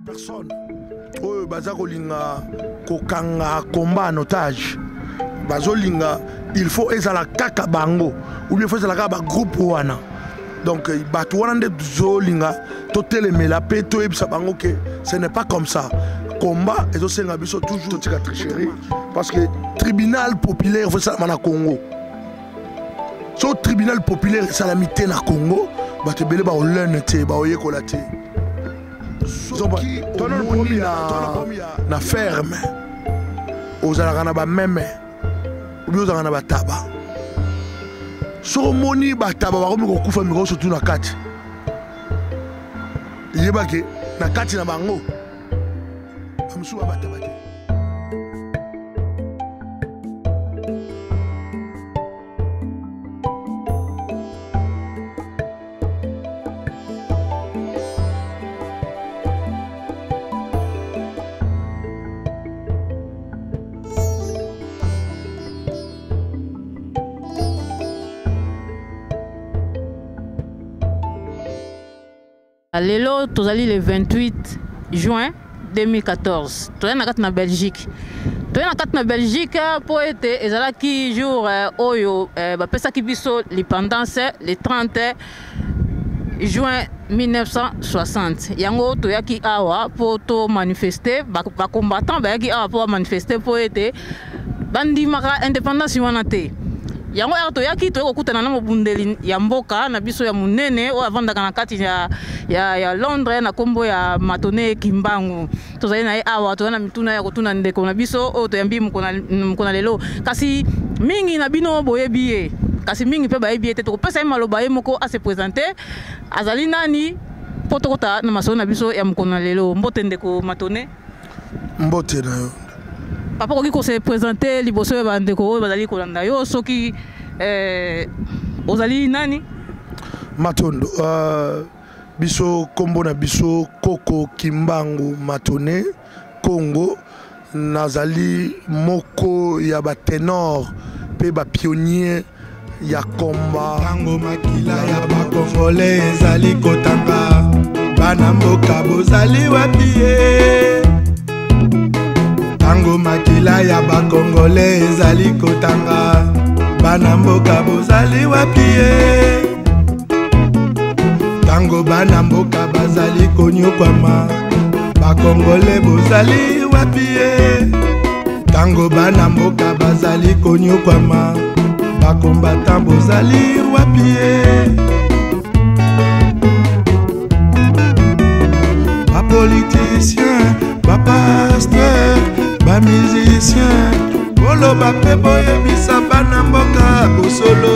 personnes. Oh, bazakolinga kokanga combat en otage. Bazolinga, il faut ezala kaka bango ou bien il faut ezala kaka groupe wana. Donc bato wana nde zolinga to telemela pe to ebisa bango que ce n'est pas comme ça. Combat et osenga biso toujours tika tricherie parce que tribunal populaire faut ça na Congo. So tribunal populaire salamité na Congo, bato belé ba olente ba oyekola te. Na ferme ozalaka na bameme obi ozalaka na bataba soko omoni bataba bakomi kokufa mikolo surtout na kati yebake na kati na bango bamosusu babataba te. Lelo tozali le 28 juin 2014. Tozali na kati na Belgique. Tozali na kati na Belgique po ete ezalaki jour oyo bapesaki biso l'indépendance le 30 juin 1960. Yango toyaki awa po to manifester ba combattant bayaki awa po manifester po ete bandimaka indépendance wana te. Yango ya toyaki tokokutana na mobundeli ya mboka na biso ya munene o avandaka na kati ya Londres na kombo ya Matone Kimbangu. Tozali na awa tozana mituna ya kotuna ndeko na biso o toyambi mukona lelo kasi mingi na bino boyebiye kasi mingi pe bayebiye te tokopesa maloba ye moko a se présenter azali nani po tokota na maso na biso ya mukona lelo mbote ndeko Matone mbote na yo papa koki ko se présenter liboso ya bandeko bazali kolanda yo soki ozali nani Matondo biso kombo na biso Koko Kimbangu Matone Congo nazali moko ya ba ténor pe ba pionnier ya combat tango makila ya ba congolais ezali kotanga bana mboka bozali wapi tango makila ya ba congolais ezali kotanga bana mboka bozali wapi tango bana mboka bazali konyokwama ba congolais bozali wapi tango bana mboka bazali konyokwama ba combattant bozali wapi ba politicien ba pasteur ba musicien bolo ba pe boye bisa bana mboka bosolo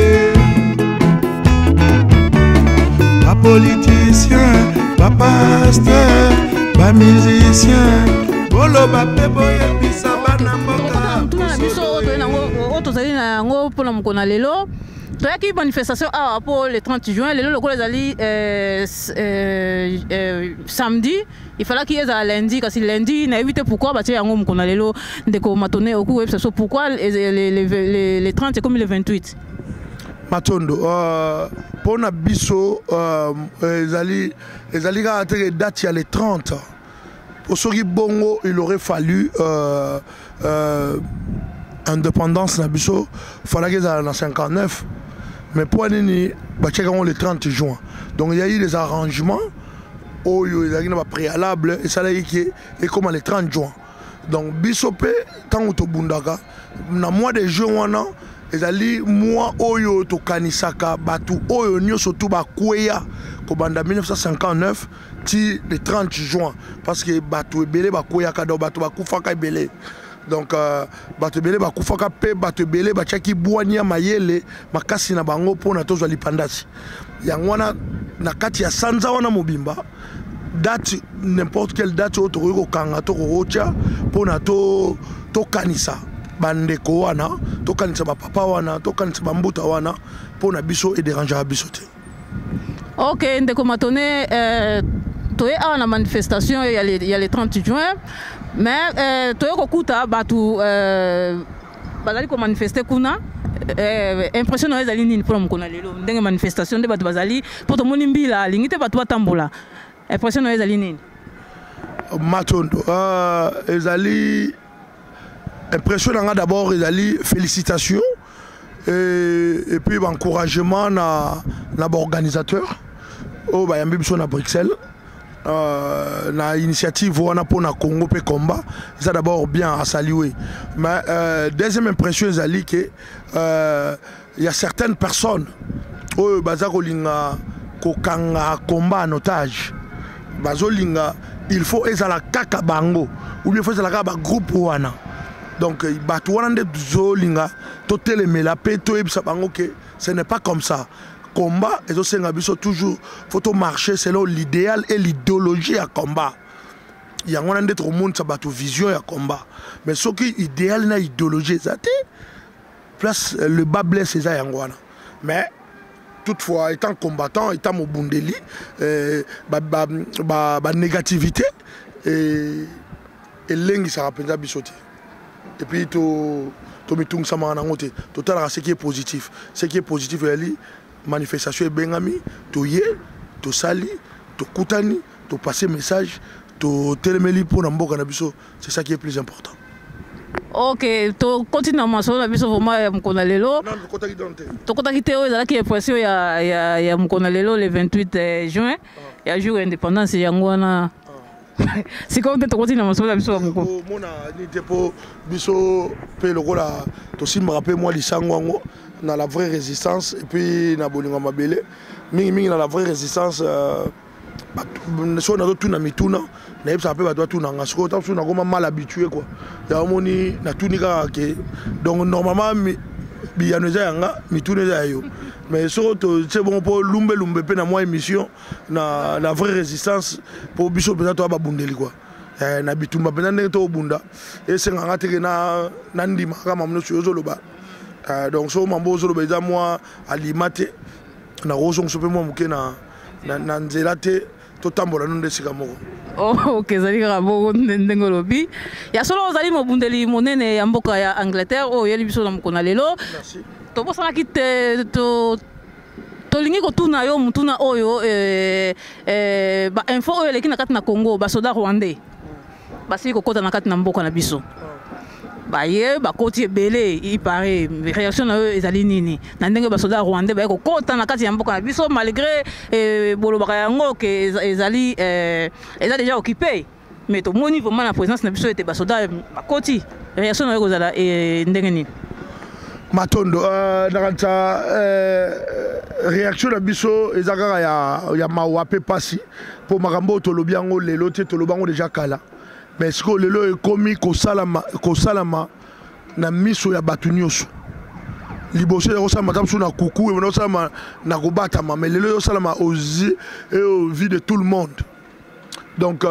ba politicien ba pasteur ba musicien bolo ba pe boye bisa bana mboka bosolo tozali na yango mpona mokona lelo toyaki manifestation awa po le 30 juin lelo lokola ezali samedi il fallait qu'il y ait lundi kasi lundi na éviter pourquoi batie yango mokona lelo ndeko Matone oku websa so pourquoi les 30 c'est comme le 28 Matondo pona biso ezali ka te date ya le 30 pour soki bongo il aurait fallu indépendance na biso fallait que ça en 59 mais pour nini bachekango le 30 juin donc il y a eu des arrangements oyo ezali na préalable et ça là qui est comme le 30 juin donc biso pe tango to bundaka na mois de juin wana ezali mois oyo to kanisaka batu oyo nyoso to bakweya ko banda 1959 ti le 30 juin parce que batu ebele bakweya ka do batu bakufaka ebele donc bato belé bakufaka pe bato belé bachaki bwania mayele makasi na bango pona tozwa lipandasi yangwana na kati ya sanza wana mobimba date n'importe quelle date autre ko kanga to rocha pona to kanisa bandeko wana to kanisa ba papa wana to kanisa bambuta wana pona biso et déranger biso te. OK ndeko Matone toye awa na manifestation ya le 30 juin mais toye kokuta batu bazali ko manifester kuna impression ezali nini pour mokona lelo ndenge manifestation de batu bazali poto moni mbila lingite batu batambola impression ezali nini Matondo ezali impression nanga d'abord ezali félicitations et puis encouragement na organisateur au bayambi biso na Bruxelles na initiative wana pour na Congo pe combat ça d'abord bien à saluer mais deuxième impression ezali que il y a certaines personnes au bazakolinga kokanga combat en otage bazolinga il faut ezala kaka bango ou bien faut ezala kaka ba groupe wana donc bato wana nde zolinga totelemela pe toyebisa bango que ce n'est pas comme ça combat et aussi toujours faut marcher selon l'idéal et l'idéologie à combat. Il y a un autre monde ça bateau vision à combat. Mais ce qui est idéal na idéologie ça place le bas blesse ça yangwana. Mais toutefois étant combattant étant mobundeli négativité et lengi ça rappelle bisoté. Et puis to mitung sama na ngote total ce qui est positif elle manifestation et bengami to ye to sali to kutani to passer message to telemeli pour namboka na biso c'est ça qui est plus important. OK to continue maso na biso vraiment ya mukona lelo non kotaki donte to kotaki te ezala ki impression ya mukona lelo le 28 juin ya jour indépendance yango na c'est comme to continue maso na biso mukona mona ni te po biso pe lokola to simba rappel moi lisango ngo na la vraie résistance et puis na bolinga mabele mingi na la vraie résistance so na tout na mituna na yebsa pe bato tuna ngasiko ta so na goma mal habitué quoi ya moni na tunika ke donc normalement biyano za yanga mituna za yo mais so to c'est bon pour lumbe pe na moi émission na la vraie résistance pour biso peut to ba bundeli quoi na bitumba pe na to bunda et c'est nganga te na ndima kama mno so zoloba. Donc so mambo zolo beza moi alimate na rozo sope moi muke na nzela te to tambola nonde sika moko. Oh OK zali rabo ndengolobi ya solo zali mobundeli monene ya mboka ya Angleterre o yeli biso na mukona lelo. Merci. To bosana kite to lingi ko tuna yo mutuna oyo ba info oyo leki na kati na Congo ba soda rwandais basi ko kota na kati na mboka na biso. Baye bakoti ebele il paraît réaction na eux ezali nini na ndenge ba soda rwandais ba ko kota na kati ya mboka na biso malgré bolobaka yango que ezali déjà occupé mais to moni vraiment la présence na biso était ba soda bakoti réaction na eux ezala ndenge nini Matondo nakanta réaction na biso ezaka ya mawape pasi po makambo tolobi yango lelo te tolobango déjà kala. Mais ce que lelo ekomi ko salama na miso ya batu nyonso liboso ya salama tamsu na kuku et na salama na kobata mais lelo yo salama aux yeux et aux vies de tout le monde donc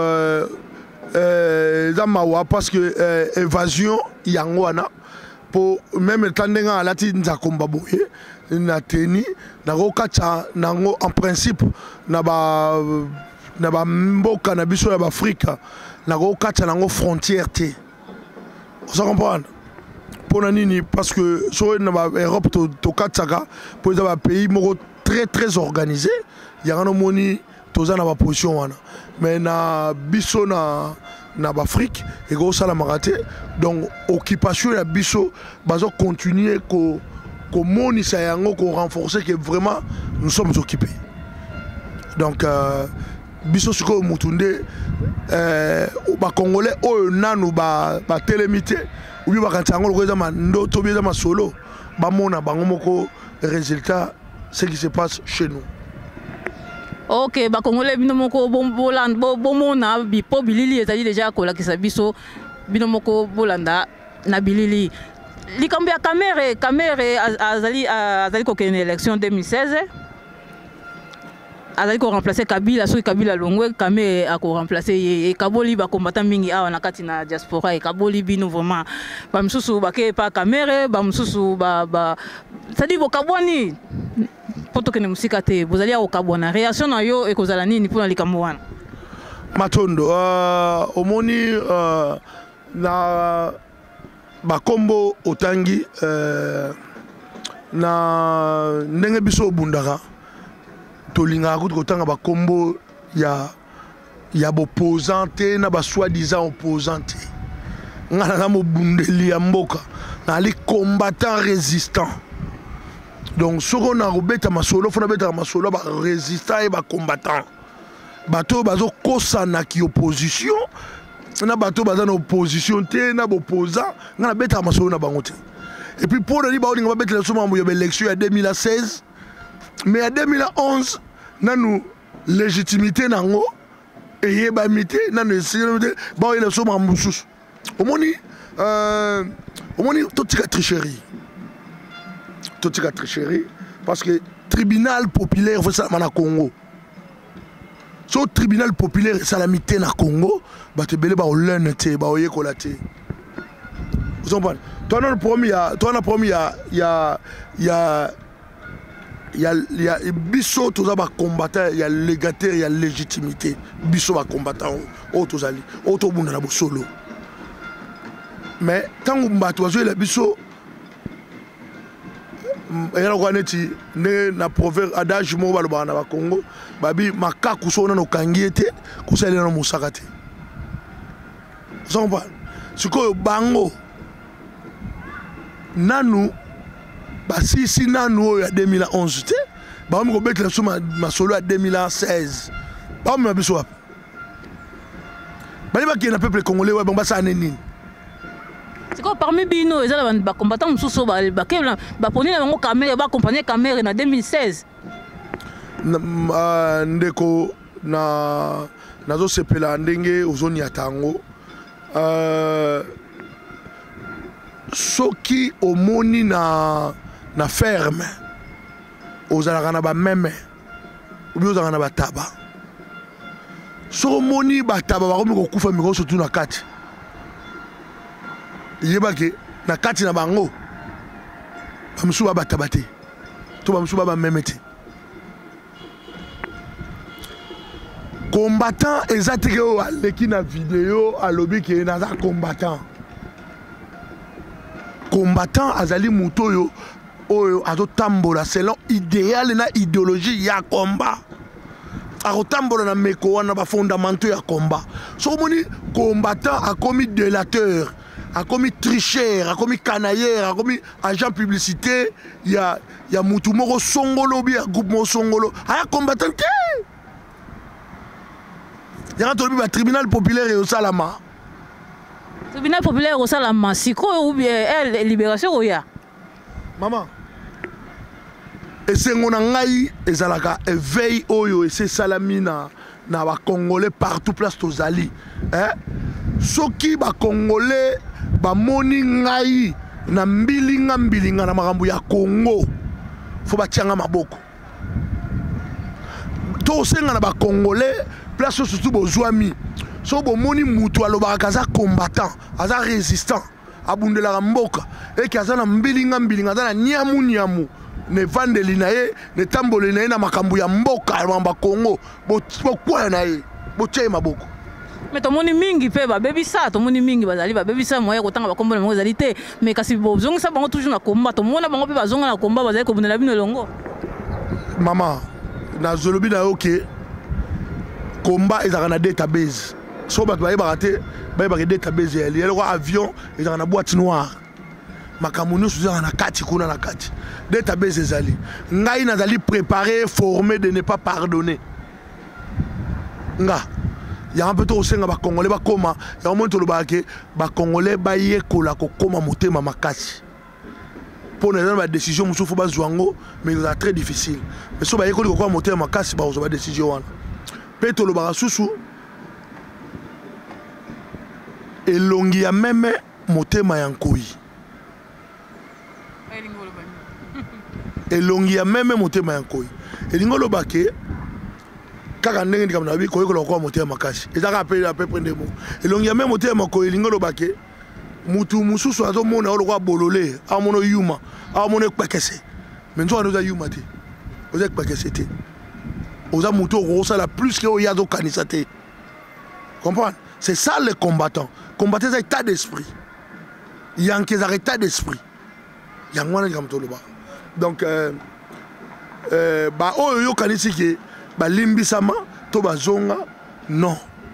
zamawa parce que évasion yango wana pour même tandenga alati nzakomba boye na teni na kokatsa nango en principe na ba mboka na biso ya Afrika na kokatsa nango frontière te ça comprendre pour nini parce que so na ba Europe to katsaka pour za ba pays moko très très organisé ya no moni toza na ba position wana mais na biso na Afrique et go sala marate donc occupation ya biso bazo continuer ko moni sa yango ko renforcer que vraiment nous sommes occupés donc biso siko mutunde ba congolais o nanu ba telemité ou bien ba kantango lokoza mando to bien ma solo ba mona bango moko résultat ce qui se passe chez nous. OK ba congolais bino moko bomona bipo bilili ezali déjà ko lakisa biso bino moko bolanda na bilili likambo ya Kamere azali ko kene élection 2016 azali ko remplacer Kabila so Kabila longwe Kamere a ko remplacer et Kaboli ba combattant mingi awa na kati na diaspora et Kaboli bino vraiment ba msusu ba ke pa Kamere ba msusu ba sadi bo kaboni poto kene musika te bozali au kabona réaction na yo e kozala nini pour likambo wana Matondo omoni na bakombo otangi na ndenge biso bundaka tolinga kutanga bakombo ya il y a opposante na ba soi-disant opposante ngana na mobundeli ya mboka na les combattants résistants. Donc ce qu'on a robeta masolo fona beta masolo ba résistant et ba combattant bato bazo kosana ki opposition na bato baza na opposition te na opposant ngana beta masolo na bango te. Et puis pour le ba on va beta le somo ya élection en 2016 mais en 2011 na nous légitimité nango et yebamité na nous sécurité ba ile somo mususu omoni totika tricherie. Totika tricherie parce que tribunal populaire faut ça na Congo. So tribunal populaire salamité na Congo ba te belé ba olente ba oyekolate. Vous comprenez? Toi on a promis il y a biso tous ba combattant, il y a légataire, il y a légitimité. Biso ba combattant auto ali auto bunda na solo. Mais tant que mbato azo la biso yala kwaneti ne na proverbe adage mo baloba na ba Congo babi makaku so na no kangiete kusele na musakate. Zomba sikoyo bango nanu basisi nanu ya 2011 te ba mo ko betla so masolo ya 2016 ba mo biso wapi bali ba ki na peuple congolais wa ba sa nini. C'est quoi parmi bino ils ont ba combattant mususu ba poni na bango caméra ba accompagner caméra en 2016 ndeko na nazo sepela ndenge ozoni ya tango soki omoni na ferme ozalaka na ba meme ou bien ozalaka na ba taba so omoni ba taba ba komi kokufa miko surtout na kati yebake na kati na bango bamusu ba batabate to bamusu ba memete combattant ezatike aleki na vidéo alobi ke na za combattant azali muto oyo azotambola selon idéal na idéologie ya combat akotambola na meko wana ba fondamentaux ya combat so moni combattant a commis délateur a commis tricheur, a commis canailleur, a commis agent publicité, il y a Moutoumoro Songolo, il y a groupe Songolo, il y a combattant. Il y a un tribunal populaire et au Salama. Tribunal populaire au Salama, c'est quoi ou bien libération ou ya? Maman. Et c'est mon angaï, et Zalaka, et veille oyo, et c'est Salamina, na ba Congolais partout, place Tozali. Soki ba Congolais, ba moni ngai na mbilinga na makambo ya Congo faut ba tianga maboko to senga na ba Congolais place surtout bozwami so bo moni mutu aloba kaza combattant aza résistant abundela mboka et kaza na mbilinga aza na niamu ne vandeli na ye ne tambole na ye na makambo ya mboka ba Congo bo kwa na ye bo tie maboko. Mais ton moni mingi pe ba baby ça ton moni mingi bazali ba baby ça moya kotanga ba kombo na mo zalité mais kasi bozonga ça bango toujours na combat ton mona bango pe bazonga na combat bazali ko bunela bino longo maman na zolobi na OK combat ezaka na database so ba ba raté ba ba database ya li ko avion ezaka na boîte noire makamunu suzaka na kati kuna na kati database ezali ngai nazali préparé formé de ne pas pardonner nga. Il y a un peu trop de Congolais ba koma, il y a un moment où ba Congolais ba yekola ko koma motema makasi. Pour nous la décision musu faut ba zwango mais c'est très difficile. Mais so ba yekola ko koma motema makasi ba zo ba décision wana. Peto lo ba susu elongi ya meme motema yankoi. Elongi ya meme motema yankoi. Elingo lo ba ke kaka ndenge ndi kamna bi ko yeko lokwa moteur makasi ezaka appelé à peu près des mots elongi ya même moteur mako elingo lobake mutu mususu azo mona lokwa bololé a mono yuma a mono kpekese mais nzo anoza yuma te oza kpekese te oza mutu rosa la plus que oyazo kanisate comprendre c'est ça les combattants combattre c'est état d'esprit yanke za état d'esprit yangwana kamto loba donc ba oyo kanisi ke balimbi sama to bazonga non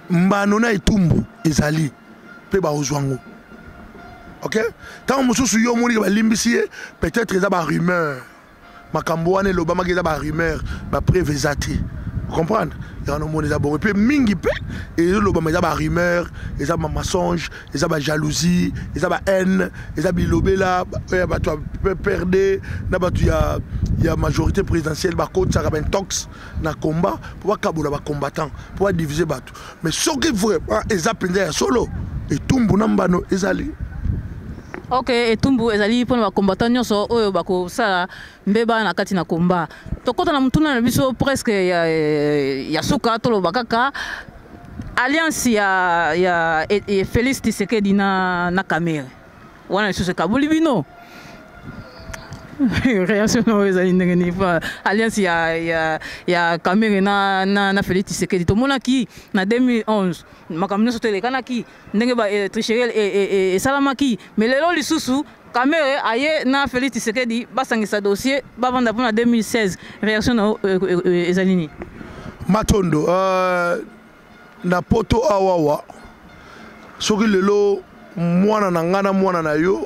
mbano na etumbu ezali pe ba ozwango. OK? Tant mosusu yo moni ba limbisi peut-être eza ba rumeur. Makambo wana lobama eza ba rumeur, ba preuve ezati. Comprendre? Il y a un monde d'abord. Et puis, mingi pe, et le eza ba rumeur, eza ba mensonge, eza ba jalousie, eza ba haine, eza bilobela, ba tu as perdu, na ba tu y a majorité présidentielle, ba coach ça ben tox na combat, pour pas kabola ba combattant, pour pas diviser batu. Mais ce qui vraiment eza penda solo, et tumbu nambano ezali. Ok, etumbu ezali pona ba combattant nyonso oyo bako sala mbeba na kati na combat. Tokota na mutuna na biso presque ya suka tolo bakaka alliance ya Félix Tshisekedi na Kamere. Wana suse kabuli bino. Réaction no ezali ndenge ni fa alliance ya Kamere na Félix Tshisekedi to monaki na 2011 makamno sotele kanaki ndenge ba tricherie et salamaki mais lelo lisusu Kamere aye na Félix Tshisekedi basangisa dossier bavanda pour 2016 réaction no ezali ni Matondo na poto awawa soki lelo mwana na ngana mwana na yo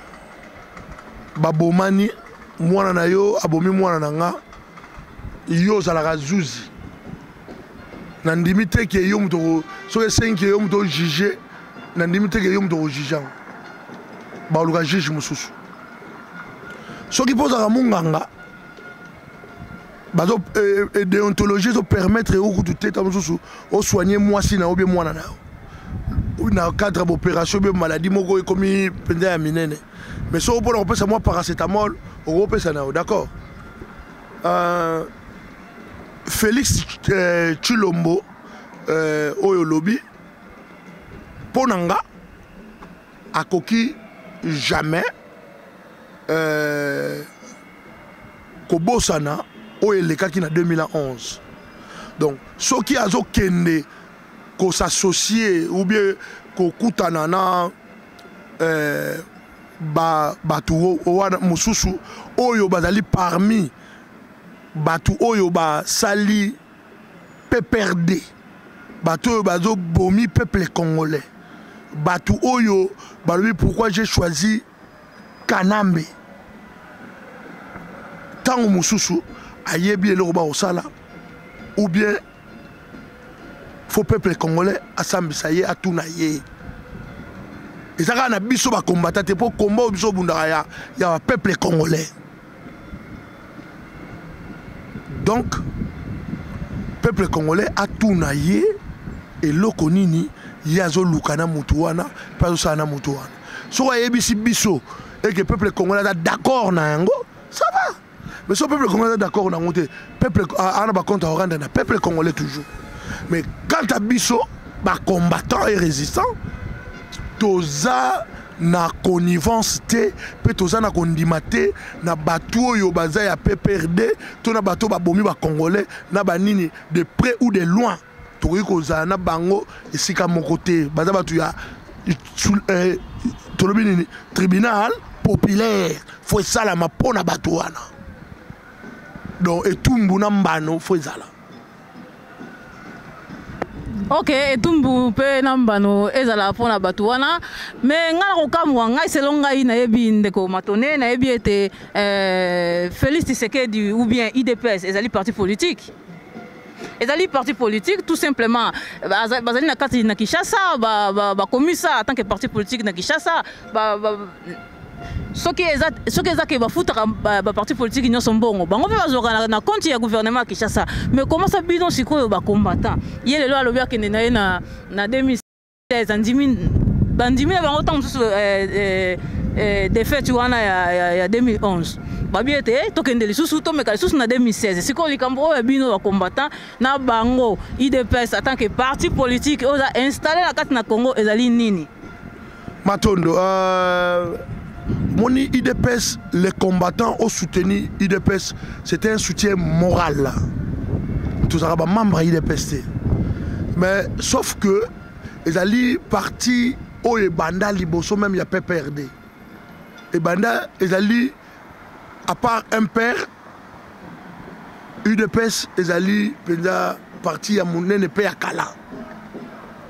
babomani mwana na yo abomi mwana na nga yo zalaka zuzi na ndimi te ke yo muto soki esengi yo muto juge na ndimi te ke yo muto juge baluka juge mususu soki pozaka munganga bazo déontologie zo permettre okutu teta mususu o soigner mwasi na obie mwana na yo na cadre d'opération be maladie moko ekomi penda ya minene. Mais si on peut repasser moi paracétamol, on repose ça, d'accord. Félix Tshilombo, Oyo Lobby, Ponanga, a coquille jamais, Kobosana, Oyo Leka qui na 2011. Donc, ceux qui a kende, qu'on s'associe ou bien qu'on koutana na batu wana mususu oyo bazali parmi batu oyo ba sali PPRD batu oyo bazo bomi peuple congolais batu oyo balobi pourquoi j'ai choisi Kanambe tango mususu ayebi eloko ba osala ou bien faut peuple congolais asambisa ye atuna ye. Et ça a biso ba combattant pour combat biso bundaka ya peuple congolais. Donc peuple congolais a tout naïe et loko nini yazo lukana mutuana pas ça na mutuana. So ayebisi biso et que peuple congolais est d'accord na yango, ça va. Mais si le peuple congolais est d'accord na ngote, peuple ana ba compte rendre na peuple congolais toujours. Mais quand à biso ba combattant et résistant toza na connivence te pe toza na kondima te na bato oyo baza ya PPRD to na bato babomi ba congolais na banini de près ou de loin tokoki kozala na bango esika moko te baza bato ya tolobi nini tribunal populaire fo esalama mpo na bato wana donc etumbu na mbano fo ezala. Ok, etumbu pe nambano ezala pona batu wana mais ngala ko kamwa ngai selon ngai na yebi ndeko matone na yebi ete Félix Tshisekedi ou bien IDPS ezali parti politique. Ezali parti politique tout simplement bazali na kati na Kinshasa ba komisa en tant que parti politique na Kinshasa soki ezaki bafuta ba parti politique nyonso mbongo bango pe bazoka na compte ya gouvernement Kinshasa mais comment ça bidon sikoyo ba combattant ye lelo alobi akende na ye na 2016 andimi bandimi bango tant mususu défaite wana ya 2011 babi ete tokende lisusu tomeka lisusu na 2016 sikoyo likambo oyo bino ba combattant na bango IDPS en tant que parti politique oza installé na kati na Congo ezali nini Matondo Moni IDPS, les combattants ont soutenu IDPS, c'était un soutien moral. Tous les membres IDPS. Mais sauf que les alliés partis au Banda Liboso, même il y a PPRD. Et Banda, les alliés, à part un père, UDPS, les alliés, parti à Mounen et Péakala.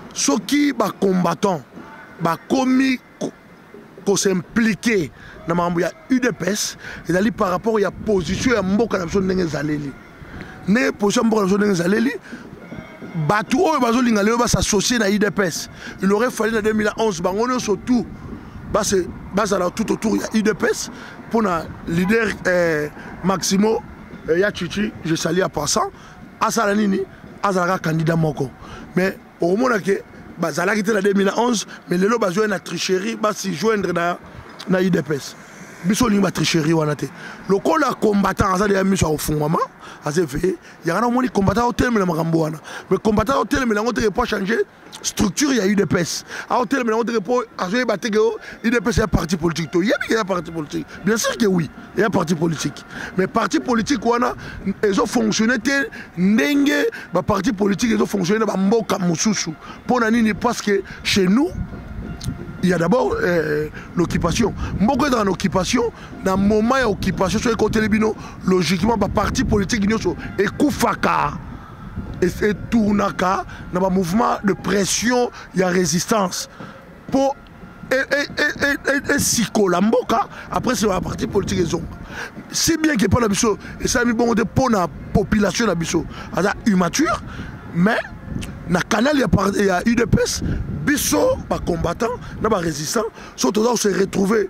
ceux qui ba combattants ba commis ko s'impliquer na mambo ya UDPS ezali par rapport ya position ya mboka na biso ndenge ezaleli ne position mboka na biso ndenge ezaleli batu oyo bazolinga lelo s'associer na UDPS. Il aurait fallu en 2011 bangono surtout bazala tout autour ya UDPS pour na leader Maximo ya Chichi, je salue à passant asala nini azala candidat moko mais au moment que bazala qui était en 2011 mais lelo bazoya na tricherie basi joindre na UDPS biso linga tricherie wana te lokola combattant azali ya miso ofungwama azeve ya na moni combattant hotel na makambo wana mais combattant hotel mais lango te pour changer structure ya UDPS a hotel mais lango te pour azoye batego UDPS est parti politique to yebi ya parti politique bien sûr que oui il y a parti politique mais parti politique wana ils ont fonctionné te ndenge ba parti politique ils ont fonctionné ba mboka mususu pona nini parce que chez nous il y a d'abord l'occupation. Beaucoup dans l'occupation, dans le moment de l'occupation, sur les côtés libino, logiquement, le parti politique est koufaka et tournaka dans un mouvement de pression, il y a résistance. Pour et Sikolamboka, après c'est un parti politique. Si bien qu'il n'y a pas d'abissot, et ça a mis bon de pour la population d'abissot, c'est immature, mais dans le canal il y a UDPS. Biso, les combattants, les résistants, sont toujours se retrouver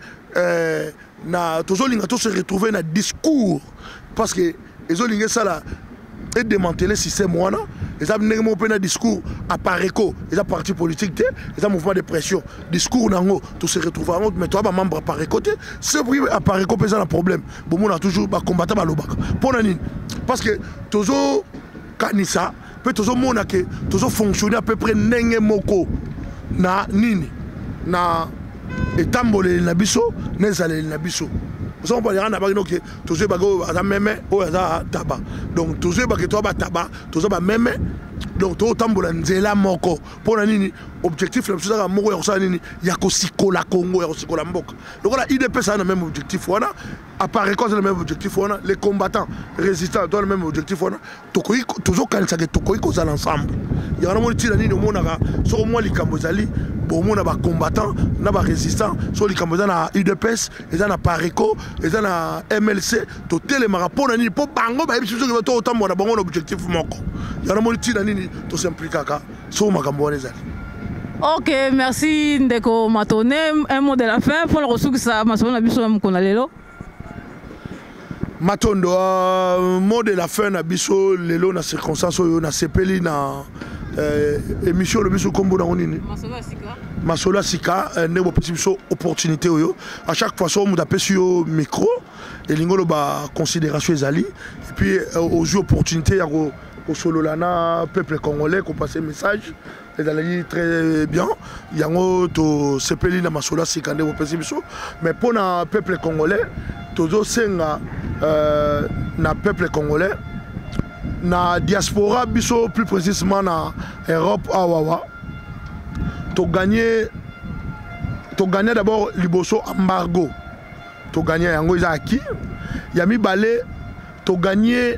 dans le discours. Parce que les ont ça là et démanteler le système. Ils ont un discours à Pareco, ils ont parti politique, ils ont un mouvement de pression. Discours nango, tout se retrouve en mais toi, membre à Pareco, c'est pour à Pareco, c'est un problème. Bon, on a toujours combattant à l'Obak. Parce que toujours, Kanissa, peut toujours fonctionner à peu près n'engé moko. Na nini na etambole na biso nezale na biso nous on parler na bagino que tous bago za meme o za taba donc tous bago to ba taba tous ba meme donc to tambola nzela moko pona nini objectif la biso za moko ya ça nini ya ko sikola Congo ya ko sikola mboka donc la IDP ça a le même objectif wana apparaît quoi le même objectif wana les combattants résistants ont le même objectif wana tokoyi toujours quand ça que tokoyi ko za l'ensemble il y a vraiment tira nini mona ka so moi likambo zali bon mona ba combattant na ba résistant so likambo za na UDPS eza na Pareco eza na MLC to telemara pona nini po bango ba biso que to tambo na bango objectif moko il y a vraiment tira nini to s'impliquer so makambo wana zali. Ok, merci Ndeko Matone. Un mot de la fin pour le ressource ça Masono na biso mkonalelo. Matondo, mot de la fin na biso lelo na circonstance oyo na sepeli na émission le biso kombo na onini. Masola Sika, ne bo petit biso opportunité oyo. À chaque fois so mu tapé sur micro et lingolo ba considération ezali et puis aux opportunités ya ko solo lana peuple congolais ko passer message et d'aller très bien yango to sepeli na Masola Sika ne bo petit biso mais pour na peuple congolais tozo senga na peuple congolais na diaspora biso plus précisément na Europe awawa to gagner d'abord liboso embargo to gagner yango izaki yami balé to gagner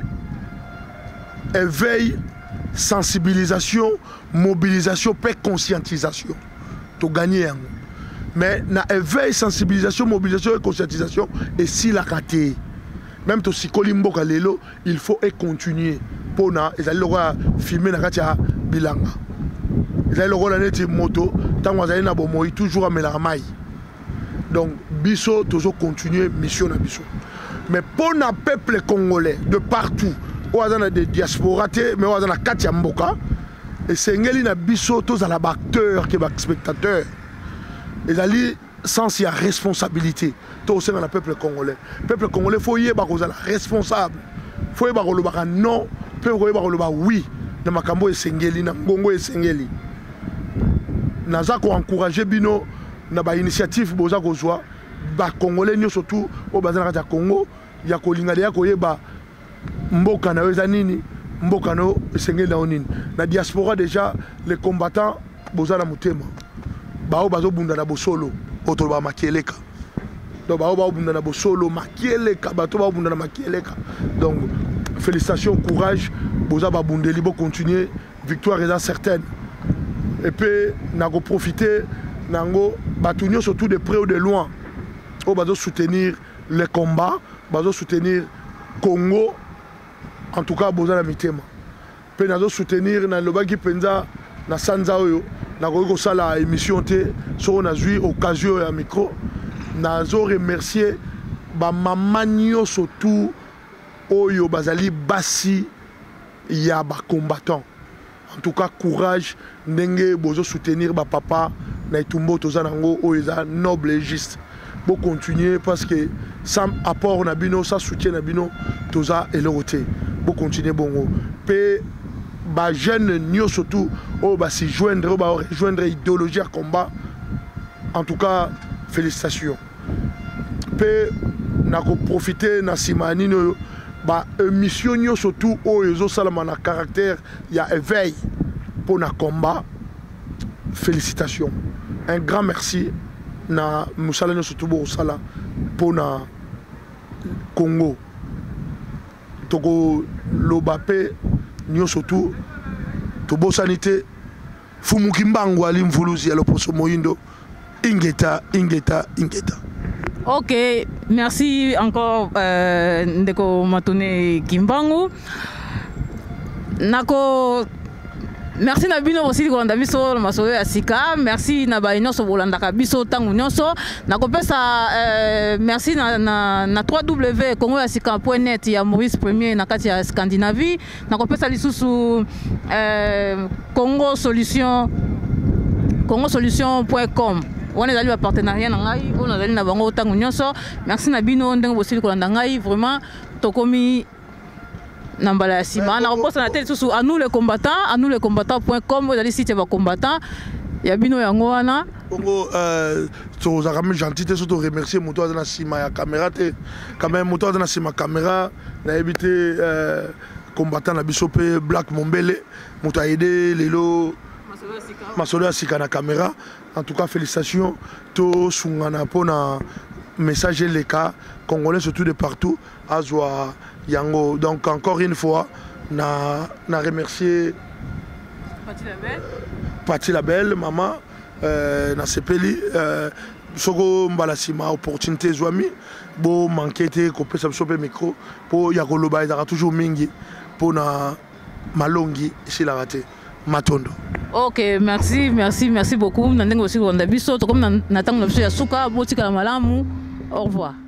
éveil sensibilisation mobilisation et conscientisation to gagner yango mais na éveil sensibilisation mobilisation et conscientisation et si la raté même to sikoli mboka lelo il faut continuer pona ezali lokwa filmer na kati ya bilanga ezali lokwa neti moto tango azali na bomoi toujours amela mai donc biso toujours continuer mission na biso mais pona peuple congolais de partout oazana de diaspora te mais oazana kati ya mboka et sengeli na biso tozala ba acteur ke ba spectateur ezali sens ya responsabilité to senga na peuple congolais faut yeba ko zala responsable faut yeba ko lobaka non faut yeba ko loba oui na makambo esengeli na ngongo esengeli naza ko encourager bino na ba initiative boza ko zwa ba congolais nyo surtout o bazana kati ya Congo ya ko linga ya ko yeba mboka na yoza nini mboka no esengeli na onini na diaspora déjà les combattants boza na mutema bao bazo bunda na bosolo oto ba makieleka donc bao ba bunda na bosolo makieleka bato ba bunda na makieleka donc félicitations courage boza ba bundeli bo continuer victoire est certaine et puis nako profiter nango batunyo surtout de près ou de loin on va soutenir les combats va soutenir Congo en tout cas boza na mitema pe nazo soutenir na lobaki penza na sanza oyo nako ko sala émission te so na zui occasion ya micro nazo remercier ba mamanyo surtout oyo bazali basi ya ba combattant en tout cas courage ndenge bozo soutenir ba papa na itumbo toza nango oyo eza noble et juste bo continuer parce que sans apport na bino sans soutien na bino toza eloroté bo continuer bongo pe ba jeune nyo surtout o ba si joindre ba rejoindre idéologie à combat en tout cas félicitations pe nako profiter na simani no ba émission nyo surtout o ezo salama na caractère ya éveil pour na combat félicitations un grand merci na musala nyo surtout bo sala pour na Congo toko lobape nyo surtout to bo sanité fumuki mbangu ali mvuluzi ya loposo moyindo ingeta. Ok, merci encore Ndeko Matone Kimbangu. Nako merci na bino aussi kolanda biso masolo ya sika, merci na ba nyonso bolandaka biso tangu nyonso. Nako pesa merci na 3W congoyasika.net ya Maurice Premier na kati ya Scandinavie. Nako pesa lisusu congosolution.com. On est allé à partenariat nangai, on est allé na bango tangu nyonso. Merci na bino ndenge bosili kolanda ngai vraiment tokomi nambala ya sima na reposa na tête sous à nous les combattants.com vous allez site ba combattant ya bino yango wana bongo to za quand même gentil te surtout remercier moto na sima ya caméra te quand même moto na sima caméra na éviter combattant na biso pe Black Mombele moto a aidé lelo masolo ya sika na caméra en tout cas félicitations to sungana pona message les cas congolais surtout de partout azwa yango donc encore une fois na remercier Pati Labelle maman na sepeli soko mbala sima opportunité zwami bo manquete ko pesa sope micro po ya koloba ezaka toujours mingi po na malongi si la raté matondo. Ok, merci beaucoup. Nandenge aussi konda biso to comme na tango na biso ya suka botika malamu. Au revoir.